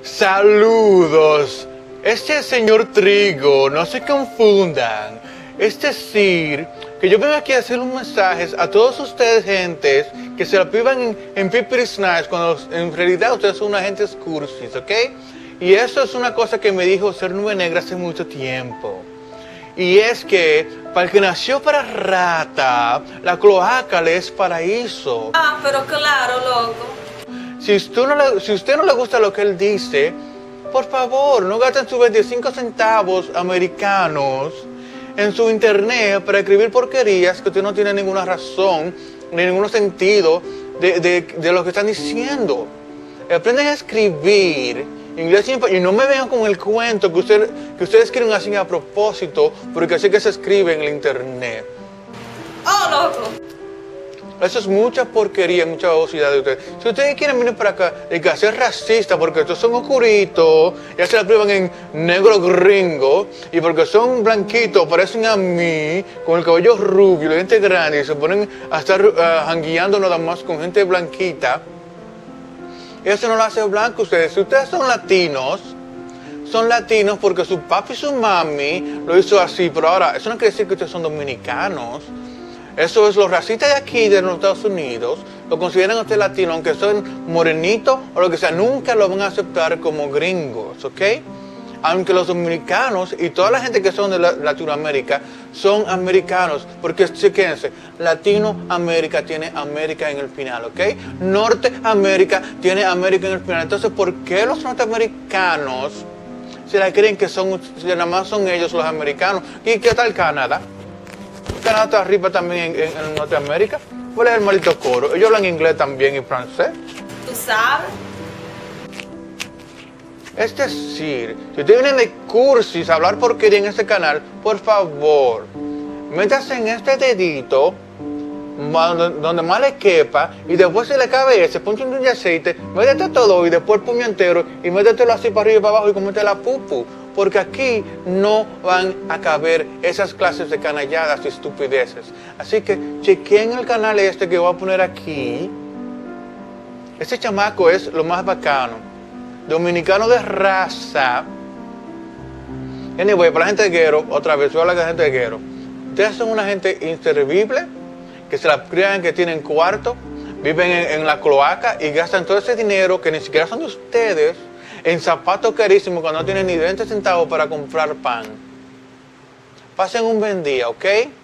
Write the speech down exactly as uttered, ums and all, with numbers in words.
Saludos. Este es señor Trigo, no se confundan. Es decir, que yo vengo aquí a hacer un mensaje a todos ustedes, gentes, que se la piban en, en Pipiris Nice, cuando en realidad ustedes son unos agentes cursis, ¿ok? Y eso es una cosa que me dijo Ser Nube Negra hace mucho tiempo. Y es que, para el que nació para rata, la cloaca le es paraíso. Ah, pero claro, loco. Si usted no le, si usted no le gusta lo que él dice, por favor, no gasten sus veinticinco centavos americanos en su internet para escribir porquerías que usted no tiene ninguna razón ni ningún sentido de, de, de lo que están diciendo. Aprenden a escribir inglés y no me vengan con el cuento que, usted, que ustedes escriben así a propósito, porque así que se escribe en el internet. Oh, loco. Eso es mucha porquería, mucha babosidad de ustedes. Si ustedes quieren venir para acá y que ser racista porque estos son oscuritos, ya se la prueban en negro gringo, y porque son blanquitos, parecen a mí, con el cabello rubio, la gente grande, y se ponen a estar uh, jangueando nada más con gente blanquita, eso no lo hace blanco ustedes. Si ustedes son latinos, son latinos porque su papi y su mami lo hizo así, pero ahora, eso no quiere decir que ustedes son dominicanos. Eso es, los racistas de aquí, de los Estados Unidos, lo consideran a usted latino, aunque son morenitos o lo que sea, nunca lo van a aceptar como gringos, ¿ok? Aunque los dominicanos y toda la gente que son de la, Latinoamérica son americanos, porque chequense, Latinoamérica tiene América en el final, ¿ok? Norteamérica tiene América en el final. Entonces, ¿por qué los norteamericanos se la creen que son, que nada más son ellos los americanos? ¿Y qué tal Canadá? Canadá está arriba también en, en, en Norteamérica. ¿Cuál es el maldito coro? Ellos hablan inglés también y francés. ¿Tú sabes? Es decir, si ustedes vienen de cursis a hablar porquería en este canal, por favor, métase en este dedito donde más le quepa, y después se le cabe ese, ponche un de aceite, métete todo y después el puño entero y métetelo así para arriba y para abajo y comete la pupu. Porque aquí no van a caber esas clases de canalladas y estupideces. Así que chequeen el canal este que voy a poner aquí. Este chamaco es lo más bacano. Dominicano de raza. Anyway, para la gente de Guero, otra vez, voy a hablar de la gente de Guero. Ustedes son una gente inservible, que se la crean que tienen cuarto, viven en, en la cloaca y gastan todo ese dinero que ni siquiera son de ustedes, en zapatos carísimos cuando no tienen ni veinte centavos para comprar pan. Pasen un buen día, ¿ok?